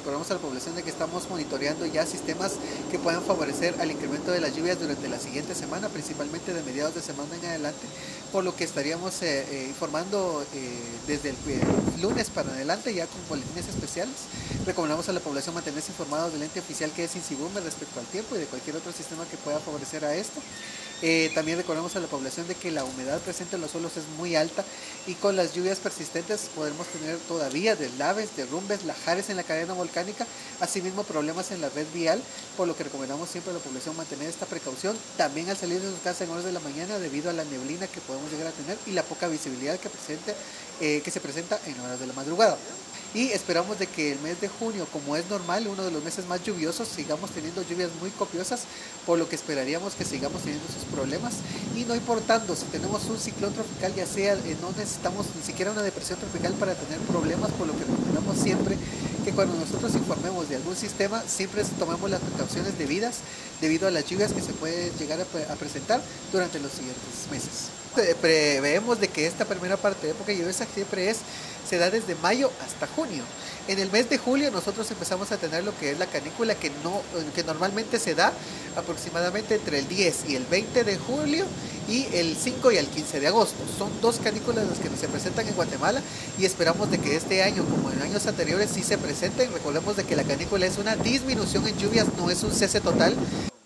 recordamos a la población de que estamos monitoreando ya sistemas que puedan favorecer al incremento de las lluvias durante la siguiente semana, principalmente de mediados de semana en adelante, por lo que estaríamos informando desde el lunes para adelante ya con boletines especiales. Recomendamos a la población mantenerse informados del ente oficial que es INSIBUME respecto al tiempo y de cualquier otro sistema que pueda favorecer a esto. También recordamos a la población de que la humedad presente en los suelos es muy alta y con las lluvias persistentes podremos tener todavía deslaves, derrumbes, lajares en la cadena volcánica, asimismo problemas en la red vial, por lo que recomendamos siempre a la población mantener esta precaución, también al salir de su casa en horas de la mañana debido a la neblina que podemos llegar a tener y la poca visibilidad que se presenta en horas de la madrugada. Y esperamos de que el mes de junio, como es normal, uno de los meses más lluviosos, sigamos teniendo lluvias muy copiosas, por lo que esperaríamos que sigamos teniendo sus problemas. Y no importando si tenemos un ciclón tropical, ya sea, no necesitamos ni siquiera una depresión tropical para tener problemas, por lo que recomendamos siempre que cuando nosotros informemos de algún sistema, siempre tomemos las precauciones debidas debido a las lluvias que se pueden llegar a presentar durante los siguientes meses. Preveemos de que esta primera parte de época lluviosa siempre se da desde mayo hasta junio. En el mes de julio nosotros empezamos a tener lo que es la canícula que normalmente se da aproximadamente entre el 10 y el 20 de julio y el 5 y el 15 de agosto. Son dos canículas las que se presentan en Guatemala y esperamos de que este año, como en años anteriores, sí se presenten. Recordemos de que la canícula es una disminución en lluvias, no es un cese total.